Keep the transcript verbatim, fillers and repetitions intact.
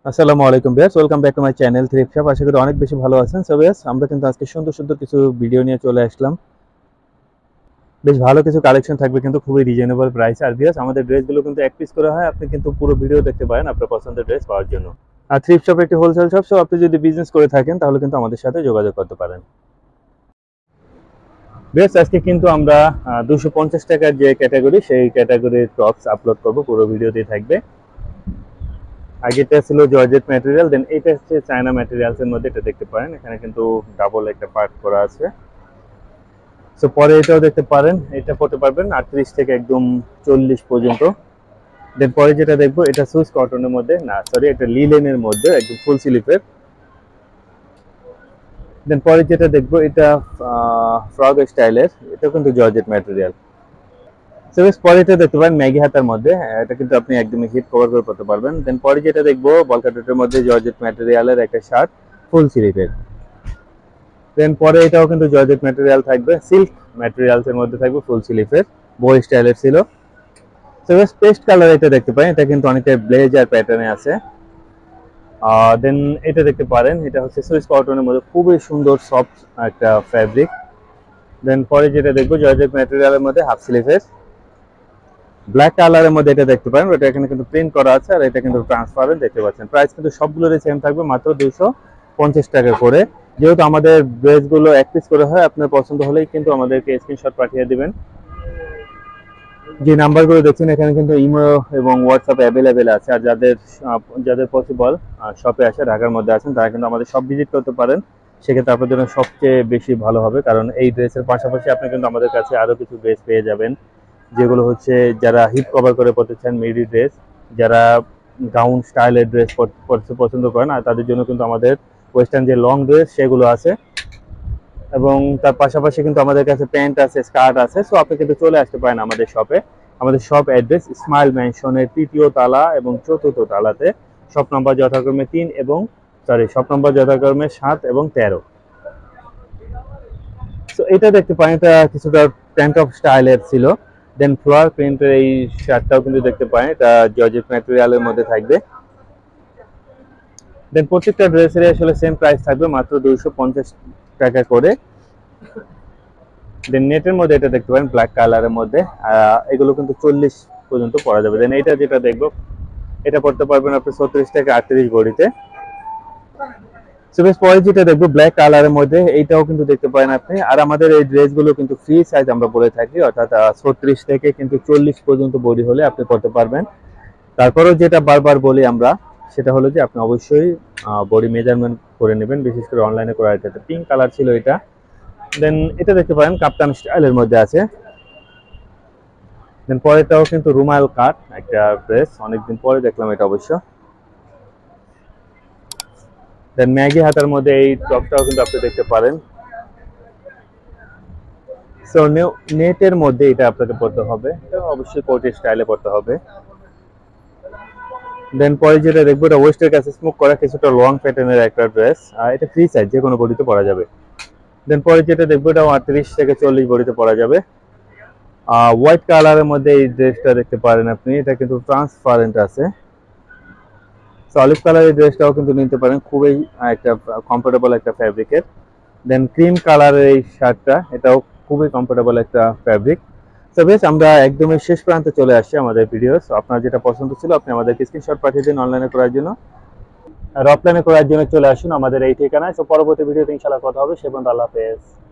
আসসালামু আলাইকুম viewers, welcome back to my channel thrift shop. আশা করি অনেক বেশি ভালো আছেন। সো ভিউয়ার্স, আমরা কিন্তু আজকে সুন্দর সুন্দর কিছু ভিডিও নিয়ে চলে আসলাম। বেশ ভালো কিছু কালেকশন থাকবে, কিন্তু খুবই রিজনেবল প্রাইস। আর ভিউয়ার্স, আমাদের ড্রেসগুলো কিন্তু এক পিস করে হয়, আপনি কিন্তু পুরো ভিডিও দেখতে পারেন আপনার পছন্দের ড্রেস পাওয়ার জন্য। আর থ্রিফট শপ একটি হোলসেল শপ, সো আপনি যদি বিজনেস করে থাকেন তাহলে কিন্তু আমাদের সাথে যোগাযোগ করতে পারেন। ভিউয়ার্স, আজকে কিন্তু আমরা দুশো পঞ্চাশ টাকার যে ক্যাটাগরি, সেই ক্যাটাগরির টপস আপলোড করবো, পুরো ভিডিওতেই থাকবে। আগেটা ছিল জর্জেট ম্যাটেরিয়াল, দেন এটা হচ্ছে চায়না ম্যাটেরিয়ালস এর মধ্যে। এটা দেখতে পারেন এখানে কিন্তু ডাবল একটা পার্ট করা আছে। সো পরে এটাও দেখতে পারেন, এটা পড়তে পারবেন আটত্রিশ থেকে একদম চল্লিশ পর্যন্ত। দেন পরে যেটা দেখবো, এটা সুইস কটনের মধ্যে, না সরি, এটা লিলেনের মধ্যে একদম ফুল স্লিভের। দেন পরে যেটা দেখবো, এটা ফ্রক স্টাইলের, এটা কিন্তু জর্জেট ম্যাটেরিয়াল। সো বেশ, পরে এটা দেখতে পারেন ম্যাগি হাতার মধ্যে, এটা কিন্তু আপনি একদমই হিট কভার করে পড়তে পারবেন। দেন পরে যেটা দেখবো, বলকাটের মধ্যে জর্জেট ম্যাটেরিয়ালের একটা শার্ট, ফুল স্লিভের। দেন পরে এটাও কিন্তু জর্জেট ম্যাটেরিয়াল থাকবে, সিল্ক ম্যাটেরিয়ালস এর মধ্যে থাকবে, ফুল স্লিভের, বো স্টাইলের ছিল। সো বেশ, পেস্ট কালার এটা দেখতে পারেন, এটা কিন্তু অনেকটা ব্লেজার প্যাটার্নে আছে। দেন এটা দেখতে পারেন, এটা হচ্ছে সুইস কটনের মধ্যে, খুবই সুন্দর সফট একটা ফ্যাব্রিক। দেন পরে যেটা দেখবো, জর্জেট ম্যাটেরিয়ালের মধ্যে হাফ স্লিভের, ব্ল্যাক কালারের মধ্যে এটা দেখতে পারেন। এটা এখানে কিন্তু প্রিন্ট করা আছে, আর এটা কিন্তু ট্রান্সপারেন্ট দেখতে পাচ্ছেন। প্রাইস কিন্তু সবগুলোরই সেম থাকবে, মাত্র দুইশো পঞ্চাশ টাকা করে। যেহেতু আমাদের ড্রেসগুলো এক পিস করে হয়, আপনার পছন্দ হলেই কিন্তু আমাদেরকে স্ক্রিনশট পাঠিয়ে দিবেন। যে নাম্বারগুলো দেখছেন এখানে কিন্তু ইমো এবং হোয়াটসঅ্যাপ অ্যাভেলেবেল আছে। আর যাদের যাদের পসিবল শপে আসে, ঢাকার মধ্যে আছেন, তারা কিন্তু আমাদের শপ ভিজিট করতে পারেন। সেক্ষেত্রে আপনার জন্য সবচেয়ে বেশি ভালো হবে, কারণ এই ড্রেসের পাশাপাশি আপনি কিন্তু আমাদের কাছে আরও কিছু ড্রেস পেয়ে যাবেন, যেগুলো হচ্ছে যারা হিপ কভার করে পড়তে চান, মিডি ড্রেস, যারা গাউন স্টাইলের ড্রেস পরতে পছন্দ করেন, আর তাদের জন্য কিন্তু আমাদের ওয়েস্টার্ন যে লং ড্রেস সেগুলো আছে। এবং তার পাশাপাশি কিন্তু আমাদের কাছে প্যান্ট আছে, স্কার্ট আছে। সো আপনি কিন্তু চলে আসতে পারেন আমাদের শপে। আমাদের শপ অ্যাড্রেস স্মাইল ম্যানশনের তৃতীয় তালা এবং চতুর্থ তালাতে। শপ নম্বর যথাক্রমে তিন এবং সরি শপ নম্বর যথাক্রমে সাত এবং তেরো। সো এটা দেখতে পারেন, এটা কিছুটা প্যান্ট অফ স্টাইলের ছিল। দেন ফ্লোয়ার প্রিন্টের এই শার্টটাও কিন্তু দেখতে পারেন, এটা জর্জেট ম্যাটেরিয়ালের মধ্যে থাকবে। দেন প্রত্যেকটা ড্রেসের আসলে সেম প্রাইস থাকবে, মাত্র দুইশো পঞ্চাশ টাকা করে। দেন নেটের মধ্যে এটা দেখতে পারেন, ব্ল্যাক কালারের মধ্যে, এগুলো কিন্তু চল্লিশ পর্যন্ত পরা যাবে। দেন এটা যেটা দেখবো, এটা পড়তে পারবেন আপনি ছত্রিশ থেকে আটত্রিশ বডিতে। সো বেশ, পরে যেটা দেখবো ব্ল্যাক কালারের মধ্যে, এইটাও কিন্তু দেখতে পারেন আপনি। আর আমাদের এই ড্রেসগুলো কিন্তু ফ্রি সাইজ আমরা পরে থাকি, অর্থাৎ ছত্রিশ থেকে কিন্তু চল্লিশ পর্যন্ত বডি হলে আপনি পড়তে পারবেন। তারপরেও যেটা বারবার বলি আমরা, সেটা হলো যে আপনি অবশ্যই বডি মেজারমেন্ট করে নেবেন, বিশেষ করে অনলাইনে করার ক্ষেত্রে। পিঙ্ক কালার ছিল এটা। দেন এটা দেখতে পারেন কাপ্তান স্টাইলের মধ্যে আছে। দেন পরেরটাও কিন্তু রুমাল কাট একটা ড্রেস, অনেকদিন পরে দেখলাম এটা অবশ্য। দেন ম্যাগি হাতার মধ্যে এই টপটাও কিন্তু আপনি দেখতে পারেন। সো নেটের মধ্যে এটা আপনাকে পড়তে হবে, অবশ্যই কোট স্টাইলে পড়তে হবে। দেন পরে যেটা দেখবো, এটা ওয়েস্টের কাছে স্মোক করা কিছুটা লং প্যাটার্নের একটা ড্রেস, আর এটা ফ্রি সাইজ, যে কোনো বডিতে পরা যাবে। দেন পরে যেটা দেখবো, এটা আটত্রিশ থেকে চল্লিশ বডিতে পরা যাবে। হোয়াইট কালারের মধ্যে এই ড্রেসটা দেখতে পারেন আপনি, এটা কিন্তু ট্রান্সপারেন্ট আছে। অলিভ কালারের ড্রেসটাও কিন্তু নিতে পারেন, খুবই একটা কমফোর্টেবল একটা ফ্যাব্রিকের। দেন ক্রিম কালারের এই শার্টটা, এটাও খুবই কমফোর্টেবল একটা ফ্যাব্রিক। তো বেশ, আমরা একদমই শেষ প্রান্তে চলে আসছি আমাদের ভিডিও। সো আপনার যেটা পছন্দ ছিল আপনি আমাদেরকে স্ক্রিনশট পাঠিয়ে দিন অনলাইনে করার জন্য, আর অফলাইনে করার জন্য চলে আসুন আমাদের এই ঠিকানায়। তো পরবর্তী ভিডিওতে ইনশাআল্লাহ কথা হবে। সে পর্যন্ত আল্লাহ হাফেজ।